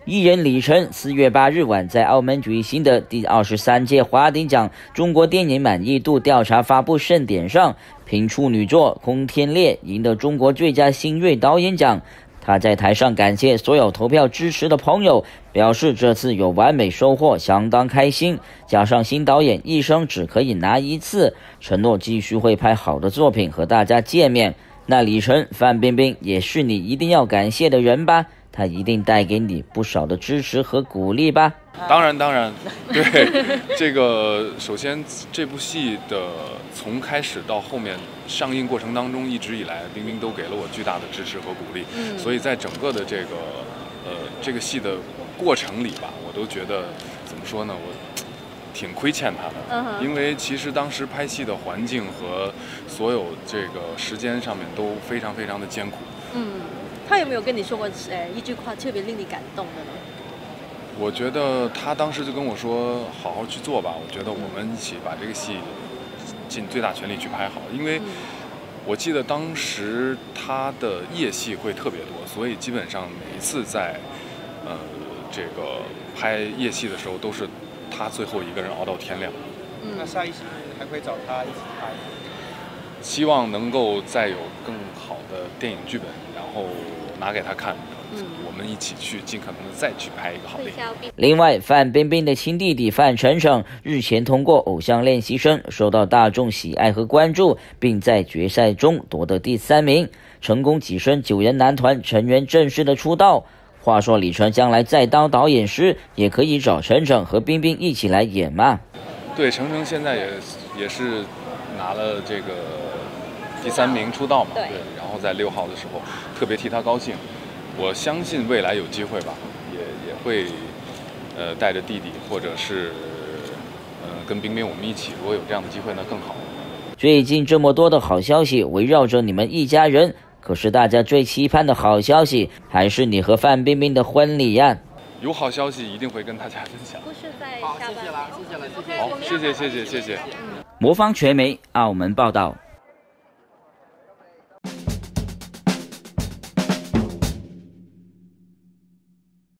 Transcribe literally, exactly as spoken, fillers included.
艺人李晨四月八日晚在澳门举行的第二十三届华鼎奖中国电影满意度调查发布盛典上，凭处女作《空天猎》赢得中国最佳新锐导演奖。他在台上感谢所有投票支持的朋友，表示这次有完美收获，相当开心。加上新导演一生只可以拿一次，承诺继续会拍好的作品和大家见面。那李晨、范冰冰也是你一定要感谢的人吧？他一定带给你不少的支持和鼓励吧？ 当然，当然，对这个，首先这部戏的从开始到后面上映过程当中，一直以来，冰冰都给了我巨大的支持和鼓励。嗯，所以在整个的这个呃这个戏的过程里吧，我都觉得怎么说呢，我挺亏欠他的。嗯，因为其实当时拍戏的环境和所有这个时间上面都非常非常的艰苦。 嗯。他有没有跟你说过呃一句话特别令你感动的呢？ 我觉得他当时就跟我说：“好好去做吧。”我觉得我们一起把这个戏尽最大全力去拍好，因为我记得当时他的夜戏会特别多，所以基本上每一次在呃这个拍夜戏的时候，都是他最后一个人熬到天亮。 嗯，那下一期还会找他一起拍？ 希望能够再有更好的电影剧本，然后拿给他看，嗯，我们一起去尽可能的再去拍一个好电影。 另外，范冰冰的亲弟弟范丞丞日前通过《偶像练习生》受到大众喜爱和关注，并在决赛中夺得第三名，成功跻身九人男团成员正式的出道。话说李晨将来再当导演时，也可以找丞丞和冰冰一起来演嘛？ 对，丞丞现在也也是拿了这个第三名出道嘛，对，然后在六号的时候特别替他高兴。我相信未来有机会吧，也也会呃带着弟弟或者是呃跟冰冰我们一起，如果有这样的机会那更好。 最近这么多的好消息围绕着你们一家人，可是大家最期盼的好消息还是你和范冰冰的婚礼呀、啊。 有好消息一定会跟大家分享。 不是在下半年。 好，谢谢了，谢谢了，谢谢。 好，谢谢谢谢谢谢。 魔方传媒澳门报道。